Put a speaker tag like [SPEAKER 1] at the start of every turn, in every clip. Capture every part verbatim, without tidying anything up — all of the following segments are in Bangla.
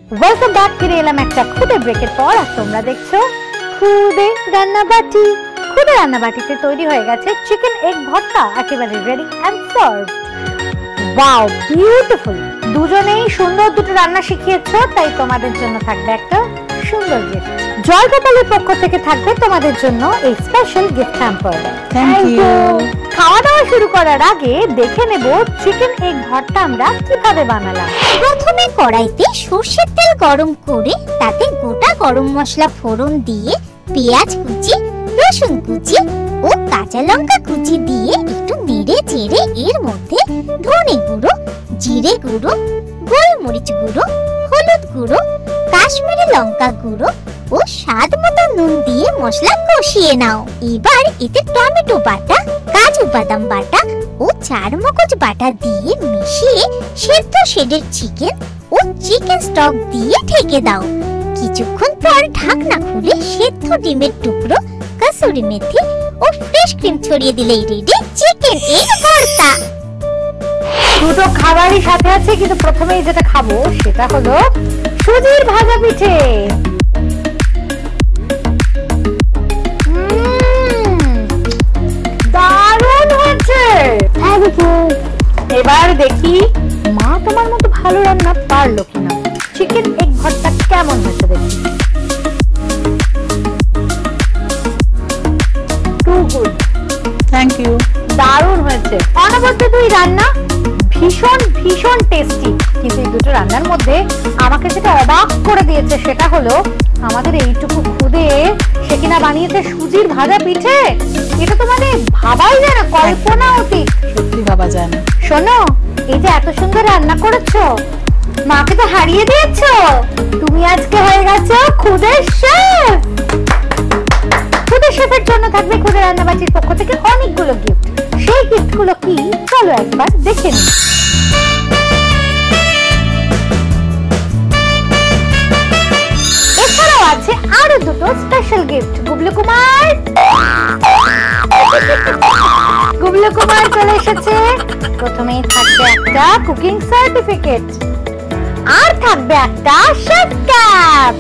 [SPEAKER 1] Welcome back. ফিরে এলাম একটা খুদে ব্রেকের পর, আর তোমরা দেখছো খুদে রান্নাবাটি। খুদে রান্নাবাটিতে তৈরি হয়ে গেছে চিকেন এগ ভর্তা, একেবারে ready and served. Wow, beautiful. দুজনেই সুন্দর দুটো রান্না শিখিয়েছো, তাই তোমাদের জন্য থাকবে একটা সুন্দর গিফট। জয় গোপালের পক্ষ থেকে থাকবে তোমাদের জন্য এই special gift hamper.
[SPEAKER 2] Thank you.
[SPEAKER 1] খাওয়া দাওয়া শুরু করার আগে দেখে নেব চিকেন এগ ভর্তা আমরা কিভাবে বানালাম।
[SPEAKER 3] প্রথমে কড়াইতে সরষের তেল গরম করে তাতে গোটা গরম মশলা ফোড়ন দিয়ে পেঁয়াজ কুচি, রসুন কুচি ও কাঁচা লঙ্কা কুচি দিয়ে একটু নেড়ে চেড়ে এর মধ্যে ধনে গুঁড়ো, জিরে গুঁড়ো, গোলমরিচ গুঁড়ো, হলুদ গুঁড়ো, কাশ্মীরি লঙ্কা গুঁড়ো ও স্বাদ মতো নুন দিয়ে মশলা কষিয়ে নাও। এবার এতে টমেটো বাটা, কাজু বাদাম বাটা ও চার মগজ বাটা দিয়ে মিশিয়ে সেদ্ধ শেডের চিকেন ও চিকেন স্টক দিয়ে ঢেকে দাও। কিছুক্ষণ পর ঢাকনা খুলে সেদ্ধ ডিমের টুকরো, কাসুরি মেথি ও ফ্রেশ ক্রিম ছড়িয়ে দিলেই রেডি চিকেন এগ ভর্তা।
[SPEAKER 1] দুটো খাবারই সাথে আছে, কিন্তু প্রথমেই যেটা খাবো সেটা হলো সুজির ভাজা পিঠে। দারুণ হয়েছে। এবার দেখি মা তোমার মতো ভালো রান্না পারলো কিনা। চিকেন এগ ভর্তা কেমন হয়েছে দেখি। Too good,
[SPEAKER 2] thank you.
[SPEAKER 1] দারুণ হয়েছে। অনবদ্য দুই রান্না ভীষণ ভীষণ টেস্টি। কিন্তু এই দুটো রান্নার মধ্যে আমাকে যেটা অবাক করে দিয়েছে সেটা হলো আমাদের এইটুকু খুদে সে কিনা বানিয়েছে সুজির ভাজা পিঠে। এটা তো মানে ভাবাই যায় না, কল্পনা অতীত।
[SPEAKER 2] সত্যি ভাবা যায় না।
[SPEAKER 1] শোনো, এই যে এত সুন্দর রান্না করেছো, মাকে তো হারিয়ে দিয়েছো। তুমি আজকে হয়ে গেছো খুদে শেফ। খুদে শেফের জন্য থাকবে খুদে রান্নাবাটির পক্ষ থেকে অনেকগুলো গিফট। সেই গিফটগুলো কি চলো একবার দেখে নিই। এছাড়াও আছে আরো দুটো স্পেশাল গিফট। গুবলু কুমার গুবলু কুমার চলে এসেছে। প্রথমেই থাকবে একটা কুকিং সার্টিফিকেট, আর থাকবে একটা শেফ ক্যাপ।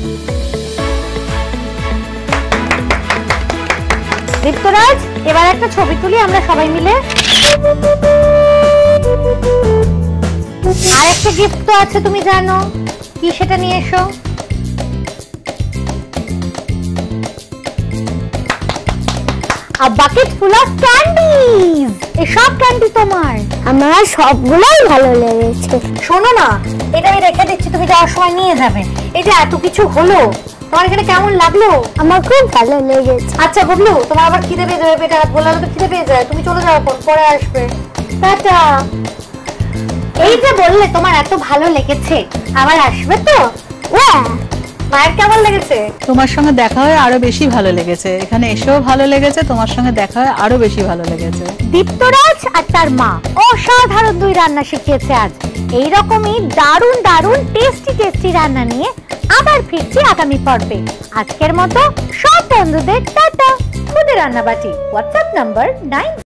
[SPEAKER 1] দীপ্তরাজ, এবার একটা ছবি তুলি আমরা সবাই মিলে। আর একটা গিফট তো আছে, তুমি জানো কি, সেটা নিয়ে এসো। A bucket full of candies. এই সব ক্যান্ডি তোমার?
[SPEAKER 3] আমার সবগুলোই ভালো লেগেছে।
[SPEAKER 1] শোনো না, এটা আমি রেখে দিচ্ছি, তুমি যাওয়ার সময় নিয়ে যাবে। এই যে এত কিছু হলো, তোমার এখানে কেমন লাগলো?
[SPEAKER 3] আমার খুব ভালো লেগেছে।
[SPEAKER 1] আচ্ছা গুবলু, তোমার আবার খিদে পেয়ে যাবে, পেটে হাত বললে তো খিদে পেয়ে যায়। তুমি চলে যাও, এখন পরে আসবে। টাটা। এই যে বললে তোমার এত ভালো লেগেছে, আবার আসবে তো?
[SPEAKER 3] হ্যাঁ।
[SPEAKER 1] মায়ের কেমন লেগেছে?
[SPEAKER 2] তোমার সঙ্গে দেখা হয়ে আরো বেশি ভালো লেগেছে। এখানে এসেও ভালো লেগেছে, তোমার সঙ্গে দেখা হয়ে আরো বেশি ভালো লেগেছে।
[SPEAKER 1] দীপ্তরাজ আর তার মা অসাধারণ দুই রান্না শিখিয়েছে আজ। এইরকমই দারুণ দারুণ টেস্টি টেস্টি রান্না নিয়ে আবার ফিরছি আগামী পর্বে। আজকের মতো সব বন্ধুদের টাটা। খুদে রান্নাবাটি হোয়াটসঅ্যাপ নাম্বার নাইন